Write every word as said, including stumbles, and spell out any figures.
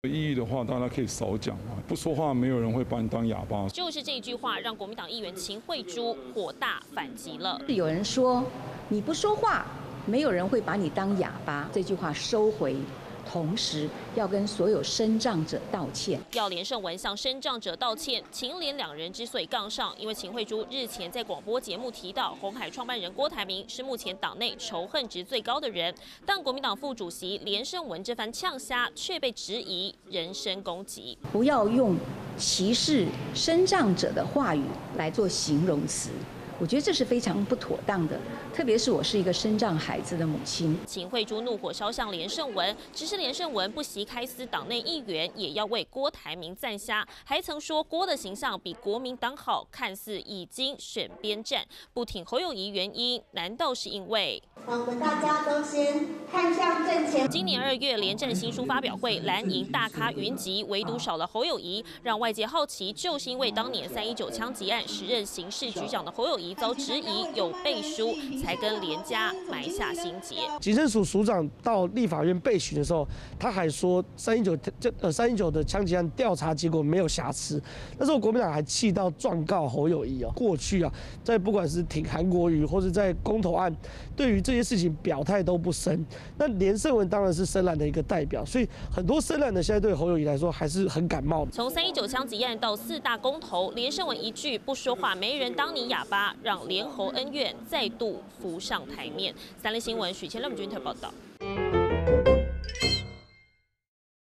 意义的话，大家可以少讲嘛，不说话，没有人会把你当哑巴。 就是这句话让国民党议员秦慧珠火大反击了。 有人说你不说话，没有人会把你当哑巴，这句话收回。同时要跟所有身障者道歉， 要连胜文向身障者道歉。秦连两人之所以杠上，因为秦慧珠日前在广播节目提到，鸿海创办人郭台铭是目前党内仇恨值最高的人，但国民党副主席连胜文这番呛瞎却被质疑人身攻击。 不要用歧视身障者的话语来做形容词。我觉得这是非常不妥当的，特别是我是一个身障孩子的母亲。 秦慧珠怒火烧向连胜文，只是连胜文不惜开撕党内议员，也要为郭台铭赞瞎，还曾说郭的形象比国民党好，看似已经选边站，不挺侯友宜原因，难道是因为？ 我们大家都先看向正前。 今年二月连战新书发表会，蓝营大咖云集，唯独少了侯友宜，让外界好奇，就是因为当年三一九枪击案时任刑事局长的侯友宜遭质疑有背书，才跟连家埋下心结。 警政署署长到立法院备询的时候，他还说三一九呃三一九的枪击案调查结果没有瑕疵。那时候国民党还气到状告侯友宜哦。过去啊，在不管是挺韩国瑜或者在公投案，对于这些事情表态都不深。那连胜文当然是深蓝的一个代表，所以很多深蓝的现在对侯友宜来说还是很感冒的。 从三一九枪击案到四大公投，连胜文一句不说话，没人当你哑巴，让连侯恩怨再度浮上台面。三立新闻许千乐、君特报道。